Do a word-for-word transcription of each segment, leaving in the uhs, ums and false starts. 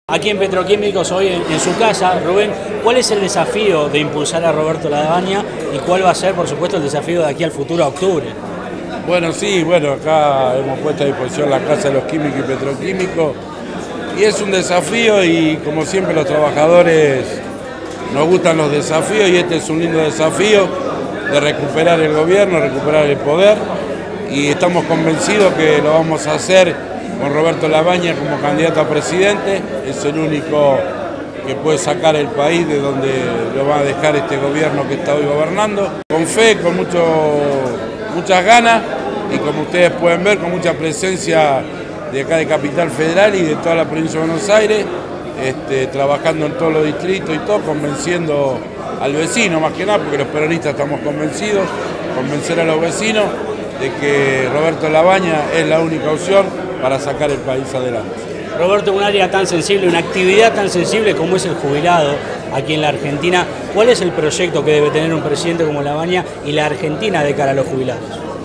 Aquí en Petroquímicos, hoy en, en su casa, Rubén, ¿cuál es el desafío de impulsar a Roberto Lavagna y cuál va a ser, por supuesto, el desafío de aquí al futuro, a octubre? Bueno, sí, bueno, acá hemos puesto a disposición la Casa de los Químicos y Petroquímicos y es un desafío y como siempre los trabajadores nos gustan los desafíos y este es un lindo desafío de recuperar el gobierno, recuperar el poder y estamos convencidos que lo vamos a hacer con Roberto Lavagna como candidato a presidente. Es el único que puede sacar el país de donde lo va a dejar este gobierno que está hoy gobernando. Con fe, con mucho, muchas ganas y como ustedes pueden ver, con mucha presencia de acá de Capital Federal y de toda la provincia de Buenos Aires, este, trabajando en todos los distritos y todo, convenciendo al vecino más que nada, porque los peronistas estamos convencidos, convencer a los vecinos de que Roberto Lavagna es la única opción para sacar el país adelante. Roberto, un área tan sensible, una actividad tan sensible como es el jubilado aquí en la Argentina, ¿cuál es el proyecto que debe tener un presidente como Lavagna y la Argentina de cara a los jubilados?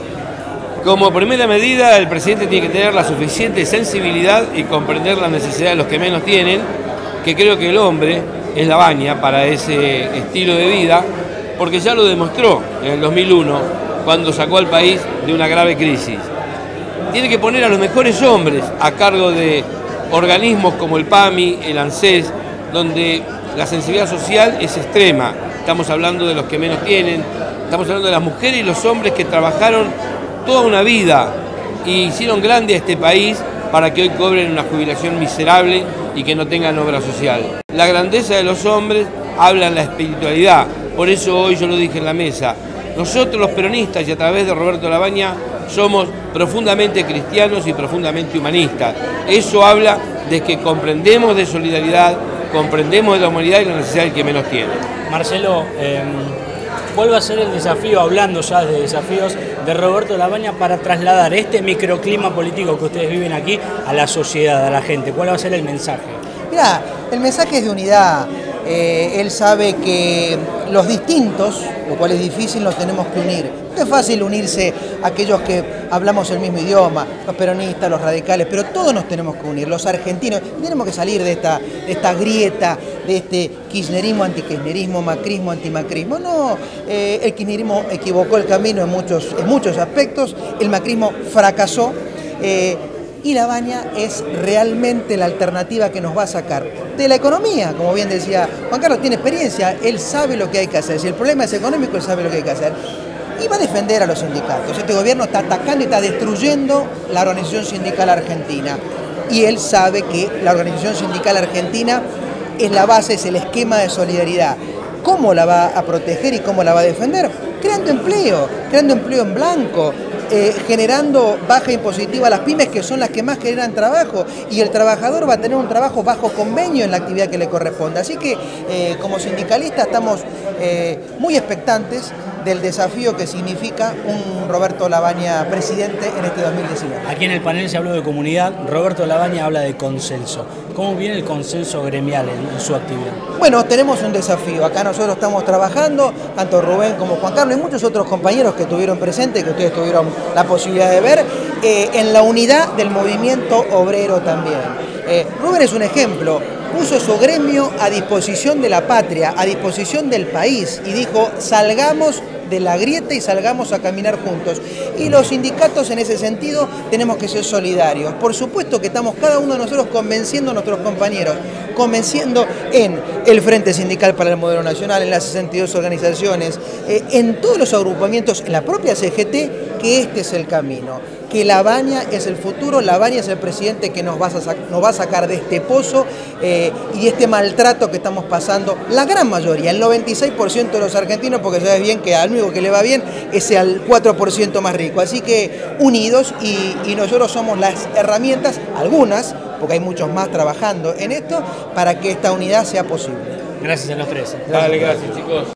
Como primera medida, el presidente tiene que tener la suficiente sensibilidad y comprender las necesidades de los que menos tienen, que creo que el hombre es Lavagna para ese estilo de vida, porque ya lo demostró en el dos mil uno, cuando sacó al país de una grave crisis. Tiene que poner a los mejores hombres a cargo de organismos como el PAMI, el ANSES, donde la sensibilidad social es extrema. Estamos hablando de los que menos tienen, estamos hablando de las mujeres y los hombres que trabajaron toda una vida y hicieron grande a este país para que hoy cobren una jubilación miserable y que no tengan obra social. La grandeza de los hombres habla en la espiritualidad, por eso hoy yo lo dije en la mesa. Nosotros los peronistas y a través de Roberto Lavagna somos profundamente cristianos y profundamente humanistas. Eso habla de que comprendemos de solidaridad, comprendemos de la humanidad y la necesidad del que menos tiene. Marcelo, eh, ¿cuál va a ser el desafío, hablando ya de desafíos, de Roberto Lavagna para trasladar este microclima político que ustedes viven aquí a la sociedad, a la gente? ¿Cuál va a ser el mensaje? Mirá, el mensaje es de unidad. Eh, él sabe que los distintos, lo cual es difícil, nos tenemos que unir. No es fácil unirse aquellos que hablamos el mismo idioma, los peronistas, los radicales, pero todos nos tenemos que unir, los argentinos. Tenemos que salir de esta, de esta grieta, de este kirchnerismo, antikirchnerismo, macrismo, antimacrismo. No, eh, el kirchnerismo equivocó el camino en muchos, en muchos aspectos, el macrismo fracasó. Eh, Y Lavagna es realmente la alternativa que nos va a sacar de la economía, como bien decía Juan Carlos, tiene experiencia, él sabe lo que hay que hacer. Si el problema es económico, él sabe lo que hay que hacer. Y va a defender a los sindicatos. Este gobierno está atacando y está destruyendo la organización sindical argentina. Y él sabe que la organización sindical argentina es la base, es el esquema de solidaridad. ¿Cómo la va a proteger y cómo la va a defender? Creando empleo, creando empleo en blanco, eh, generando baja impositiva a las pymes, que son las que más generan trabajo, y el trabajador va a tener un trabajo bajo convenio en la actividad que le corresponde. Así que eh, como sindicalistas estamos eh, muy expectantes del desafío que significa un Roberto Lavagna presidente en este dos mil diecinueve. Aquí en el panel se habló de comunidad, Roberto Lavagna habla de consenso. ¿Cómo viene el consenso gremial en, en su actividad? Bueno, tenemos un desafío. Acá nosotros estamos trabajando, tanto Rubén como Juan Carlos y muchos otros compañeros que estuvieron presentes, que ustedes tuvieron la posibilidad de ver, eh, en la unidad del movimiento obrero también. Eh, Rubén es un ejemplo. Puso su gremio a disposición de la patria, a disposición del país y dijo, salgamos de la grieta y salgamos a caminar juntos. Y los sindicatos en ese sentido tenemos que ser solidarios. Por supuesto que estamos cada uno de nosotros convenciendo a nuestros compañeros, convenciendo en el Frente Sindical para el Modelo Nacional, en las sesenta y dos organizaciones, eh, en todos los agrupamientos, en la propia C G T, que este es el camino. Que Lavagna es el futuro, Lavagna es el presidente que nos va a, nos va a sacar de este pozo eh, y de este maltrato que estamos pasando la gran mayoría, el noventa y seis por ciento de los argentinos, porque sabes bien que al único que le va bien es al cuatro por ciento más rico. Así que unidos y, y nosotros somos las herramientas, algunas, porque hay muchos más trabajando en esto, para que esta unidad sea posible. Gracias a los tres. Dale, gracias chicos.